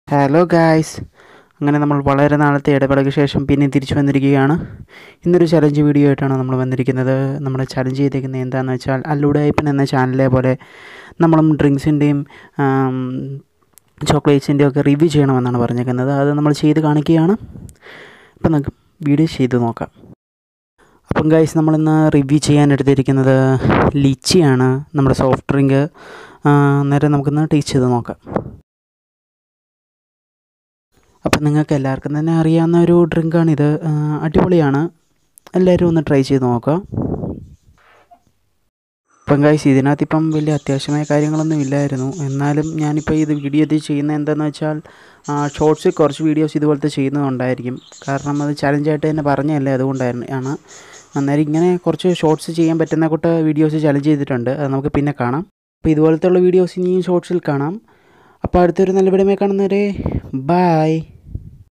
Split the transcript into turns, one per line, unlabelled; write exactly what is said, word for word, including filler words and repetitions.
Hello guys, അങ്ങനെ നമ്മൾ വളരെ നാളത്തെ ഇടവേളയ്ക്ക് ശേഷം പിന്നെ തിരിച്ചു വന്നിരിക്കുകയാണ്. ഇന്നൊരു ചലഞ്ച് വീഡിയോ ആയിട്ടാണ് നമ്മൾ വന്നിരിക്കുന്നത്. നമ്മൾ ചലഞ്ച് ചെയ്തേക്കുന്നത് എന്താണെന്ന് വെച്ചാൽ അല്ലുഡൈപ്പൻ എന്ന ചാനലിലെ പോലെ നമ്മളും ഡ്രിങ്ക്സിൻ്റെയും ചോക്ലേറ്റ്സിൻ്റെയും ഒക്കെ റിവ്യൂ ചെയ്യണമെന്നാണ് പറഞ്ഞേക്കുന്നത്. അത് നമ്മൾ ചെയ്ത് കാണിക്കുകയാണ്. അപ്പം നമുക്ക് വീഡിയോ ചെയ്ത് നോക്കാം. അപ്പം ഗൈസ്, നമ്മളിന്ന് റിവ്യൂ ചെയ്യാൻ എടുത്തിരിക്കുന്നത് ലിച്ചിയാണ്, നമ്മുടെ സോഫ്റ്റ് ഡ്രിങ്ക്. അന്നേരം നമുക്കിന്ന് ടേസ്റ്റ് ചെയ്ത് നോക്കാം. അപ്പം നിങ്ങൾക്ക് എല്ലാവർക്കും തന്നെ അറിയാവുന്ന ഒരു ഡ്രിങ്കാണിത്. അടിപൊളിയാണ്, എല്ലാവരും ഒന്ന് ട്രൈ ചെയ്ത് നോക്കാം. ഇപ്പം ഗൈസ്, ഇതിനകത്ത് ഇപ്പം വലിയ അത്യാവശ്യമായ കാര്യങ്ങളൊന്നും ഇല്ലായിരുന്നു. എന്നാലും ഞാനിപ്പോൾ ഇത് വീഡിയോ ഇത് ചെയ്യുന്നത് എന്താണെന്ന് വെച്ചാൽ ഷോർട്സിൽ കുറച്ച് വീഡിയോസ് ഇതുപോലത്തെ ചെയ്യുന്നതുകൊണ്ടായിരിക്കും. കാരണം അത് ചലഞ്ചായിട്ട് തന്നെ പറഞ്ഞതല്ലേ, അതുകൊണ്ടായിരുന്നു ആണ്. അന്നേരം ഇങ്ങനെ കുറച്ച് ഷോർട്സ് ചെയ്യാൻ പറ്റുന്ന കൂട്ട് വീഡിയോസ് ചലഞ്ച് ചെയ്തിട്ടുണ്ട്. അത് നമുക്ക് പിന്നെ കാണാം. അപ്പോൾ ഇതുപോലത്തെ ഉള്ള വീഡിയോസ് ഇനിയും ഷോർട്സിൽ കാണാം. അപ്പോൾ അടുത്തൊരു നല്ല വീഡിയോയിൽ കാണുന്നവരെ ബൈ.